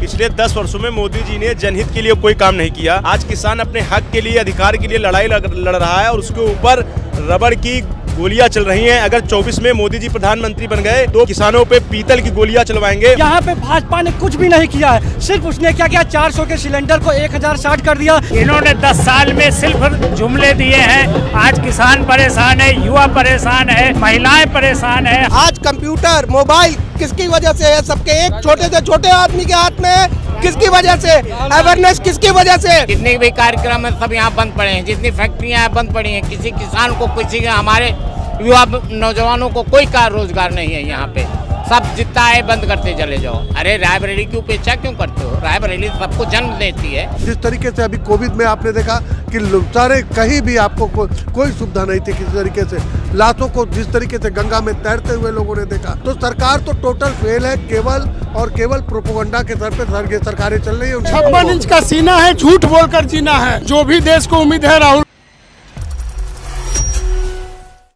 पिछले 10 वर्षों में मोदी जी ने जनहित के लिए कोई काम नहीं किया। आज किसान अपने हक के लिए, अधिकार के लिए लड़ाई लड़ रहा है और उसके ऊपर रबड़ की गोलियां चल रही हैं। अगर 24 में मोदी जी प्रधानमंत्री बन गए तो किसानों पे पीतल की गोलियां चलवाएंगे। यहाँ पे भाजपा ने कुछ भी नहीं किया है, सिर्फ उसने क्या किया, 400 के सिलेंडर को 1060 कर दिया। इन्होंने 10 साल में सिर्फ जुमले दिए हैं। आज किसान परेशान है, युवा परेशान है, महिलाएं परेशान है। आज कंप्यूटर, मोबाइल किसकी वजह से है? सबके एक छोटे से छोटे आदमी के हाथ में है। किसकी वजह से? अवेयरनेस किसकी वजह से? जितने भी कार्यक्रम है सब यहाँ बंद पड़े हैं, जितनी फैक्ट्रियाँ बंद पड़ी हैं। किसी किसान को, किसी के, हमारे युवा नौजवानों को कोई रोजगार नहीं है यहाँ पे। सब जितना है बंद करते चले जाओ। अरे रायबरेली की उपेक्षा क्यों करते हो? रायबरेली सबको जन्म देती है। जिस तरीके से अभी कोविड में आपने देखा कि सारे कहीं भी आपको कोई सुविधा नहीं थी, किसी तरीके से लाशों को जिस तरीके से गंगा में तैरते हुए लोगों ने देखा, तो सरकार तो टोटल फेल है। केवल प्रोपोगंडा के सर पे सरकारें चल रही है। 56 इंच का सीना है, झूठ बोलकर जीना है। जो भी देश को उम्मीद है राहुल